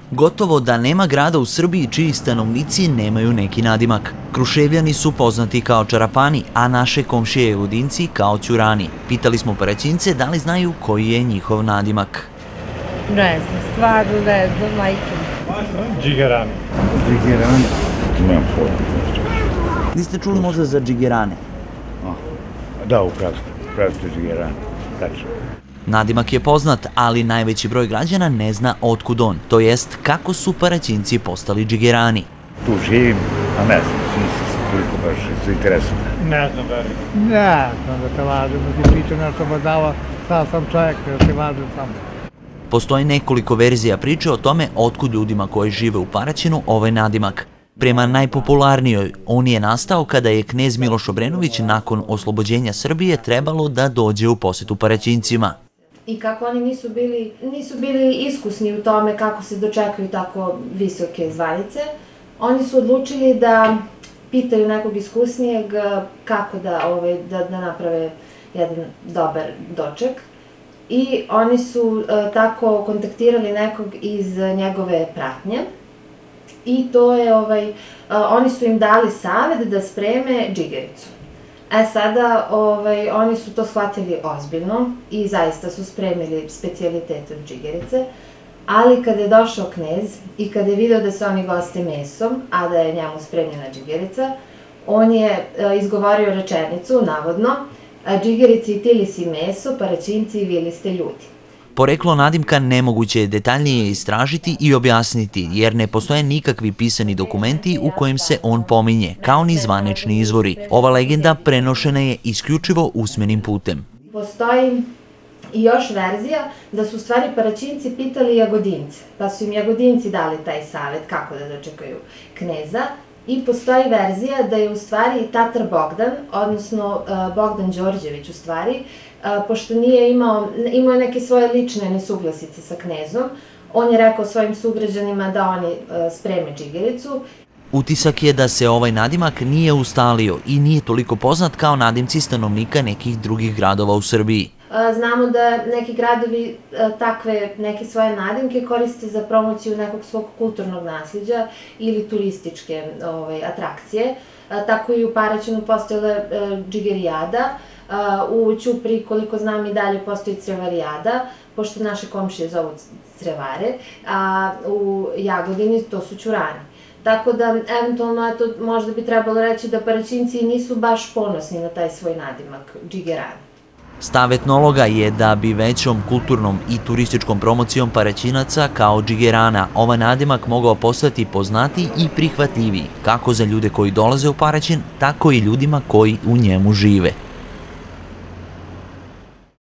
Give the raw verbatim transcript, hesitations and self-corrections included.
Gotovo da nema grada u Srbiji čiji stanovnici nemaju neki nadimak. Kruševljani su poznati kao Čarapani, a naše komšije Jagodinci kao Ćurani. Pitali smo Paraćince da li znaju koji je njihov nadimak. Ne znam, stvarno ne znam, majke. Džigerani. Džigerani? Nemam pojma. Niste čuli možda za Džigerane? Da, upravo ste Džigerani, tačno. Nadimak je poznat, ali najveći broj građana ne zna otkud on, to jest kako su Paraćinci postali Džigerani. Tu živim, a ne znam, nisam se toliko baš su interesovani. Ne znam da li. Ne znam da te lažem, da ti pričam nešto badava, sad sam čovjek, da ti lažem samo. Postoji nekoliko verzija priče o tome otkud ljudima koji žive u Paraćinu ovaj nadimak. Prema najpopularnijoj, on je nastao kada je knez Miloš Obrenović nakon oslobođenja Srbije trebalo da dođe u posetu Paraćincima. I kako oni nisu bili, nisu bili iskusni u tome kako se dočekaju tako visoke zvanice, oni su odlučili da pitaju nekog iskusnijeg kako da, ovaj, da, da naprave jedan dobar doček. I oni su e, tako kontaktirali nekog iz njegove pratnje i to je, ovaj, e, oni su im dali savjet da spreme džigericu. E sada, ovaj, oni su to shvatili ozbiljno i zaista su spremili specijalitet od džigerice, ali kada je došao knez i kada je video da se oni goste mesom, a da je njemu spremljena džigerica, on je e, izgovorio rečenicu, navodno, džigerici i tili si meso, Paraćinci i vili ste ljudi. Poreklo nadimka nemoguće je detaljnije istražiti i objasniti, jer ne postoje nikakvi pisani dokumenti u kojim se on pominje, kao ni zvanični izvori. Ova legenda prenošena je isključivo usmenim putem. Postoji i još verzija da su u stvari Paraćinci pitali Jagodince, pa su im Jagodinci dali taj savjet kako da dočekaju kneza. I postoji verzija da je u stvari Tatar Bogdan, odnosno Bogdan Đorđević u stvari, pošto nije imao, imao neke svoje lične nesuglasice sa knezom, on je rekao svojim sugrađanima da oni spreme džigericu. Utisak je da se ovaj nadimak nije ustalio i nije toliko poznat kao nadimci stanovnika nekih drugih gradova u Srbiji. Znamo da neki gradovi takve neke svoje nadimke koriste za promociju nekog svog kulturnog nasljeđa ili turističke ovaj, atrakcije. Tako i u Paraćinu postojala džigerijada, u Ćupri, koliko znam, i dalje postoji crevarijada, pošto naše komšije zovu crevare, a u Jagodini to su Ćurani. Tako da, eventualno, eto, možda bi trebalo reći da Paraćinci nisu baš ponosni na taj svoj nadimak, džigerani. Stav etnologa je da bi većom kulturnom i turističkom promocijom Paraćinaca kao džigerana ovaj nadimak mogao postati poznatiji i prihvatljiviji, kako za ljude koji dolaze u Paraćin, tako i ljudima koji u njemu žive.